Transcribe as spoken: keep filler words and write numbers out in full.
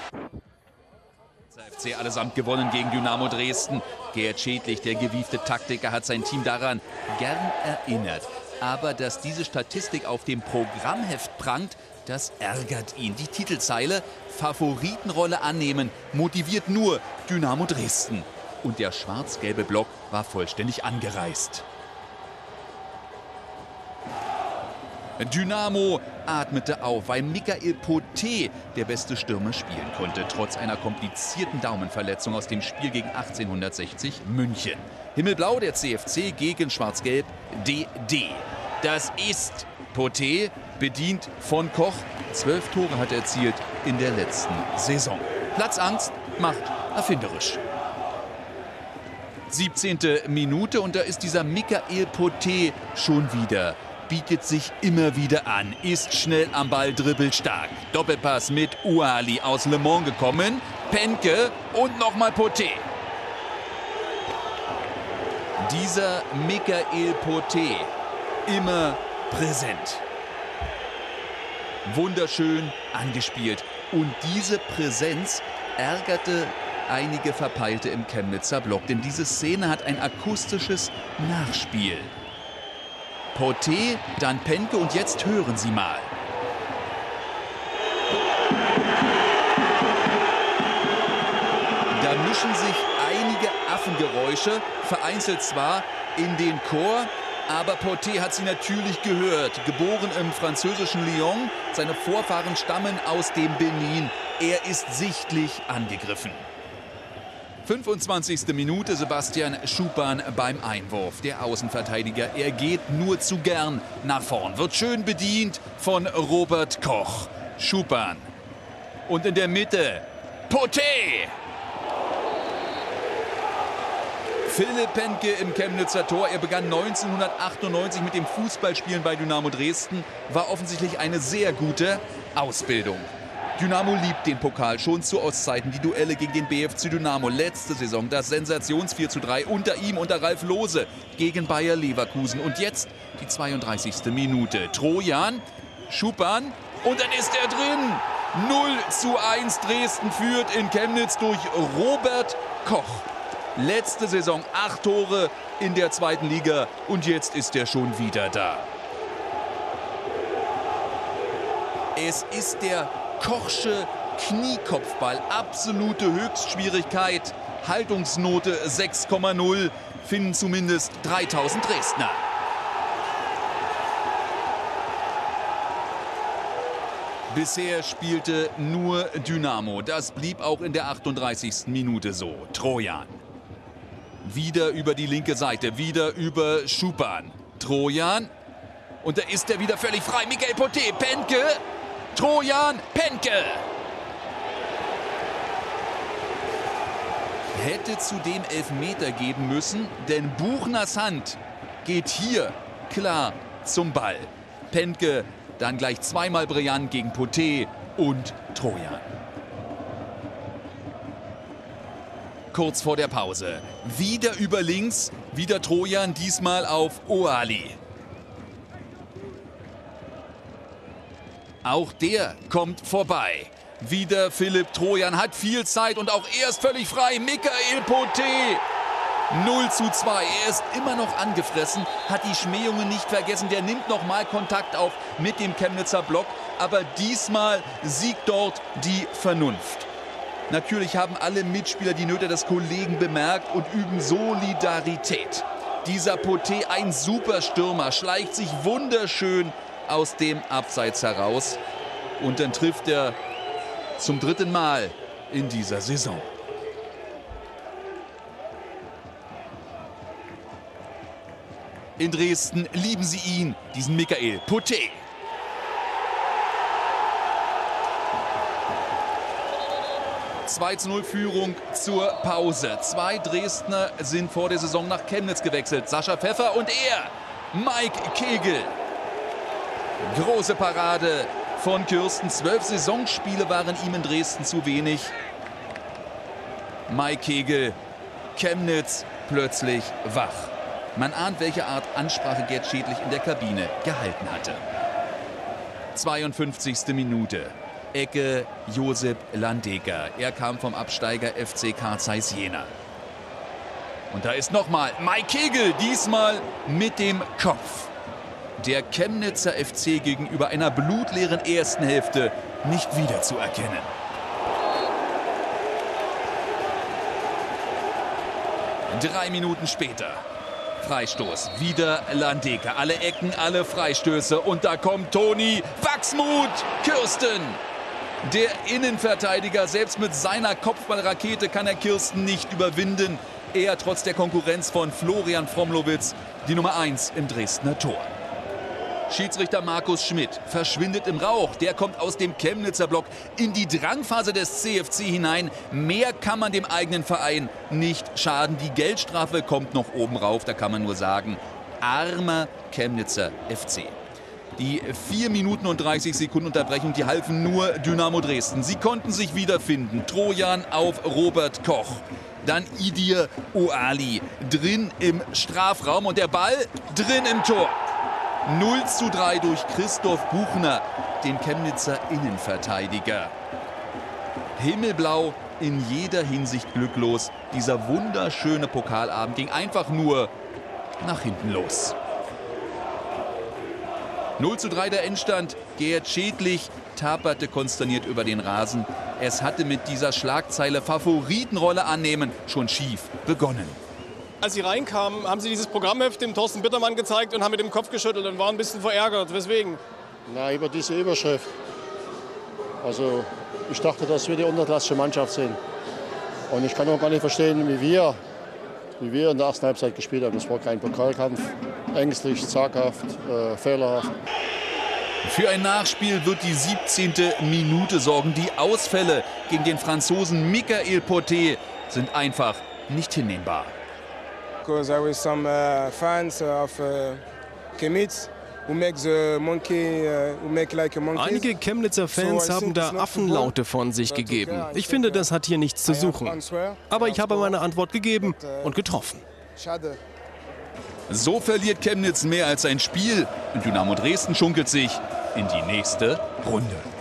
F C allesamt gewonnen gegen Dynamo Dresden. Gerd Schädlich, der gewiefte Taktiker, hat sein Team daran gern erinnert. Aber dass diese Statistik auf dem Programmheft prangt, das ärgert ihn. Die Titelzeile Favoritenrolle annehmen motiviert nur Dynamo Dresden. Und der schwarz-gelbe Block war vollständig angereist. Dynamo atmete auf, weil Michael Potté der beste Stürmer spielen konnte, trotz einer komplizierten Daumenverletzung aus dem Spiel gegen achtzehnhundertsechzig München. Himmelblau der C F C gegen Schwarz-Gelb D D. Das ist Potté, bedient von Koch. Zwölf Tore hat er erzielt in der letzten Saison. Platzangst macht erfinderisch. siebzehnte Minute und da ist dieser Michael Potté schon wieder. Bietet sich immer wieder an, ist schnell am Ball, dribbelt stark. Doppelpass mit Ouali aus Le Mans gekommen. Penke und nochmal Potté. Dieser Michael Potté, immer präsent. Wunderschön angespielt. Und diese Präsenz ärgerte einige Verpeilte im Chemnitzer Block. Denn diese Szene hat ein akustisches Nachspiel. Potté, dann Penke und jetzt hören Sie mal. Da mischen sich einige Affengeräusche, vereinzelt zwar in den Chor, aber Potté hat sie natürlich gehört. Geboren im französischen Lyon, seine Vorfahren stammen aus dem Benin. Er ist sichtlich angegriffen. fünfundzwanzigste Minute, Sebastian Schupan beim Einwurf. Der Außenverteidiger, er geht nur zu gern nach vorn. Wird schön bedient von Robert Koch. Schupan. Und in der Mitte Potté. Philipp Penke im Chemnitzer Tor. Er begann neunzehnhundertachtundneunzig mit dem Fußballspielen bei Dynamo Dresden. War offensichtlich eine sehr gute Ausbildung. Dynamo liebt den Pokal schon zu Ostzeiten. Die Duelle gegen den B F C Dynamo. Letzte Saison das Sensations vier zu drei unter ihm, unter Ralf Lohse gegen Bayer Leverkusen. Und jetzt die zweiunddreißigste Minute. Trojan, Schupan und dann ist er drin. null zu eins Dresden führt in Chemnitz durch Robert Koch. Letzte Saison acht Tore in der zweiten Liga und jetzt ist er schon wieder da. Es ist der Kochsche Kniekopfball, absolute Höchstschwierigkeit, Haltungsnote sechs Komma null, finden zumindest dreitausend Dresdner. Bisher spielte nur Dynamo, das blieb auch in der achtunddreißigsten Minute so. Trojan. Wieder über die linke Seite, wieder über Schupan. Trojan. Und da ist er wieder völlig frei. Michael Potté, Penke. Trojan, Penke. Hätte zudem Elfmeter geben müssen, denn Buchners Hand geht hier klar zum Ball. Penke dann gleich zweimal brillant gegen Potté und Trojan. Kurz vor der Pause. Wieder über links, wieder Trojan, diesmal auf Ouali. Auch der kommt vorbei. Wieder Philipp Trojan, hat viel Zeit und auch er ist völlig frei. Michael Potté. null zu zwei. Er ist immer noch angefressen, hat die Schmähungen nicht vergessen. Der nimmt nochmal Kontakt auf mit dem Chemnitzer Block. Aber diesmal siegt dort die Vernunft. Natürlich haben alle Mitspieler die Nöte des Kollegen bemerkt und üben Solidarität. Dieser Potté, ein super Stürmer, schleicht sich wunderschön aus dem Abseits heraus. Und dann trifft er zum dritten Mal in dieser Saison. In Dresden lieben sie ihn, diesen Michael Potté. zwei zu null Führung zur Pause. Zwei Dresdner sind vor der Saison nach Chemnitz gewechselt. Sascha Pfeffer und er, Mike Kegel. Große Parade von Kürsten. Zwölf Saisonspiele waren ihm in Dresden zu wenig. Mike Kegel, Chemnitz plötzlich wach. Man ahnt, welche Art Ansprache Gerd Schädlich in der Kabine gehalten hatte. zweiundfünfzigste Minute. Ecke Josip Landeka. Er kam vom Absteiger F C Carl Zeiss Jena. Und da ist nochmal Mike Kegel, diesmal mit dem Kopf. Der Chemnitzer F C gegenüber einer blutleeren ersten Hälfte nicht wiederzuerkennen. Drei Minuten später. Freistoß. Wieder Landeka. Alle Ecken, alle Freistöße. Und da kommt Toni Wachsmuth Kirsten. Der Innenverteidiger, selbst mit seiner Kopfballrakete kann er Kirsten nicht überwinden. Er trotz der Konkurrenz von Florian Fromlowitz die Nummer eins im Dresdner Tor. Schiedsrichter Markus Schmidt verschwindet im Rauch. Der kommt aus dem Chemnitzer Block in die Drangphase des C F C hinein. Mehr kann man dem eigenen Verein nicht schaden. Die Geldstrafe kommt noch oben rauf. Da kann man nur sagen, armer Chemnitzer F C. Die vier Minuten und dreißig Sekunden Unterbrechung, die halfen nur Dynamo Dresden. Sie konnten sich wiederfinden. Trojan auf Robert Koch. Dann Idir Oali drin im Strafraum und der Ball drin im Tor. null zu drei durch Christoph Buchner, den Chemnitzer Innenverteidiger. Himmelblau, in jeder Hinsicht glücklos. Dieser wunderschöne Pokalabend ging einfach nur nach hinten los. null zu drei der Endstand. Gerd Schädlich taperte konsterniert über den Rasen. Es hatte mit dieser Schlagzeile Favoritenrolle annehmen schon schief begonnen. Als sie reinkamen, haben sie dieses Programmheft dem Thorsten Bittermann gezeigt und haben mit dem Kopf geschüttelt und waren ein bisschen verärgert. Weswegen? Na, über diese Überschrift. Also ich dachte, dass wir die unterklassische Mannschaft sind. Und ich kann auch gar nicht verstehen, wie wir, wie wir in der ersten Halbzeit gespielt haben. Das war kein Pokalkampf. Ängstlich, zaghaft, äh, fehlerhaft. Für ein Nachspiel wird die siebzehnte Minute sorgen. Die Ausfälle gegen den Franzosen Michael Portet sind einfach nicht hinnehmbar. Because there were some uh, fans of uh, Chemnitz who make the monkey, uh, who make like a monkey. Einige Chemnitzer Fans haben da Affenlaute von sich gegeben. Ich finde, das hat hier nichts zu suchen. Aber ich habe meine Antwort gegeben und getroffen. So verliert Chemnitz mehr als ein Spiel und Dynamo Dresden schunkelt sich in die nächste Runde.